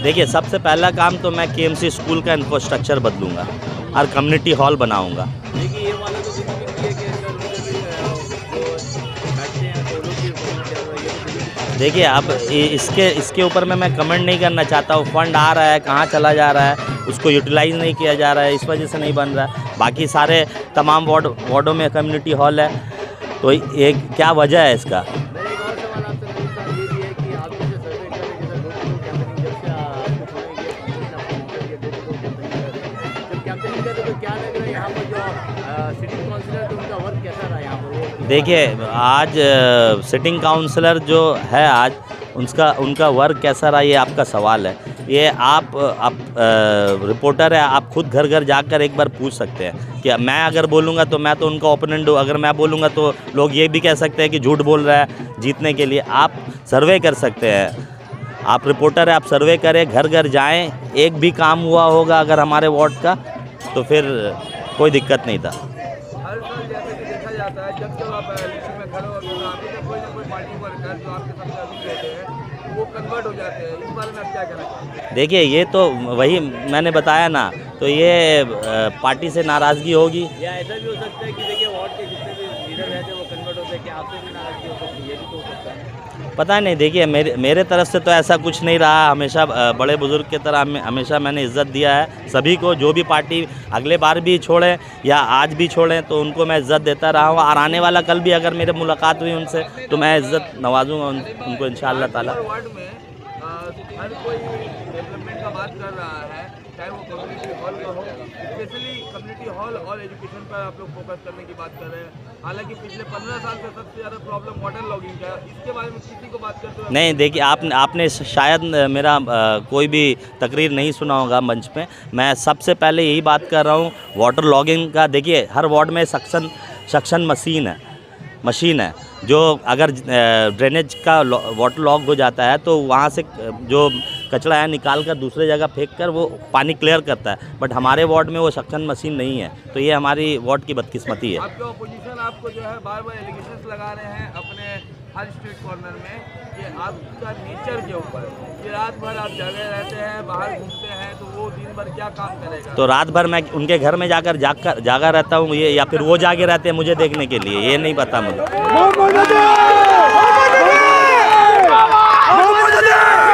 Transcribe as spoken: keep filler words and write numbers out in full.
देखिए, सबसे पहला काम तो मैं केएमसी स्कूल का इंफ्रास्ट्रक्चर बदलूँगा और कम्युनिटी हॉल बनाऊँगा। देखिए, ये वाला तो बिल्कुल भी है कि अगर उनसे भी अ, जो बैठते हैं तो लोग भी फोन कर रहे हैं, ये तो बिल्कुल। देखिए, अब इ इसके इसके ऊपर में मैं कमेंट नहीं करना चाहता हूँ। फंड आ रहा है, कहाँ चला जा रहा है, उसको यूटिलाइज़ नहीं किया जा रहा है, इस वजह से नहीं बन रहा है। बाकी सारे तमाम वार्ड वार्डों में कम्युनिटी हॉल है, तो ये क्या वजह है इसका? मेरा एक और सवाल आपसे रवीश साहब ये भी है कि आप जैसे सर्वे कर रहे हैं, जैसे डोर टू डोर कैंपेनिंग जब से आपको सुनेंगे पंद्रह आपको मिलेंगे, डोर टू डोर कैंपेनिंग कर रहे हैं, जब कैंपेनिंग कर रहे हैं तो क्या लग रहा है यहाँ पर जो सिटी काउंसिलर थे उनका वर्क कैसा रहा यहाँ पर? वो देखिए, आज सिटिंग काउंसलर जो है आज उनका उनका वर्क कैसा रहा, ये आपका सवाल है। ये आप आप रिपोर्टर है, आप खुद घर घर जाकर एक बार पूछ सकते हैं कि मैं अगर बोलूँगा तो मैं तो उनका ओपोनेंट हूँ, अगर मैं बोलूँगा तो लोग ये भी कह सकते हैं कि झूठ बोल रहा है जीतने के लिए। आप सर्वे कर सकते हैं, आप रिपोर्टर है, आप सर्वे करें, घर घर जाएं, एक भी काम हुआ होगा अगर हमारे वार्ड का तो फिर कोई दिक्कत नहीं था। हर साल जैसे कि देखा जाता है जब जब आप इलेक्शन में खड़े होते हैं आपके जब कोई ना कोई पार्टी वर्कर जो आपके सबसे अधिक रहते हैं वो कन्वर्ट हो जाते हैं, इस बारे में आप क्या कहना चाहते हैं? देखिए, ये तो वही मैंने बताया ना, तो ये अ, पार्टी से नाराज़गी होगी। या ऐसा भी हो सकता है कि देखिए वार्ड के जितने भी लीडर रहते हैं वो कन्वर्ट होते हैं, कि आपसे भी नाराजगी हो सकती है, ये भी तो हो सकता है। पता नहीं, देखिए मेरे मेरे तरफ से तो ऐसा कुछ नहीं रहा। हमेशा अ, बड़े बुजुर्ग की तरह हमें हमेशा मैंने इज़्ज़त दिया है सभी को। जो भी पार्टी अगले बार भी छोड़ें या आज भी छोड़ें तो उनको मैं इज़्ज़त देता रहा हूँ, और आने वाला कल भी अगर मेरे मुलाकात हुई उनसे तो मैं इज़्ज़त नवाजूंगा उन, उनको इंशाअल्लाह ताला। वार्ड में अ, हर कोई डेवलपमेंट का बात कर रहा है, चाहे वो कम्युनिटी हॉल का हो, स्पेशली कम्युनिटी हॉल और एजुकेशन पर आप लोग फोकस करने की बात कर रहे हैं। हालांकि पिछले पंद्रह साल से सबसे ज़्यादा प्रॉब्लम वाटर लॉगिंग का है, इसके बारे में किसी को बात करते हुए नहीं, देखिए, आपने आपने शायद मेरा अ, कोई भी तकरीर नहीं सुना होगा मंच पे। मैं सबसे पहले यही बात कर रहा हूँ वाटर लॉगिंग का। देखिए, हर वार्ड में सक्शन सक्शन मशीन है मशीन है जो अगर ड्रेनेज का वाटर लॉग हो जाता है तो वहाँ से जो कचरा है निकाल कर दूसरे जगह फेंक कर वो पानी क्लियर करता है। बट हमारे वार्ड में वो सक्शन मशीन नहीं है, तो ये हमारी वार्ड की बदकिस्मती है। आपके ऑपोजिशन आपको जो है बार बार एलिगेशंस लगा रहे हैं अपने हर स्ट्रीट कॉर्नर में कि आपका नेचर के ऊपर कि रात भर आप जगह रहते हैं, बाहर घूमते हैं, तो वो दिन भर क्या काम करेगा? तो रात भर मैं उनके घर में जाकर जाग कर जागा रहता हूँ ये, या फिर वो जागे रहते हैं मुझे देखने के लिए, ये नहीं पता मुझे।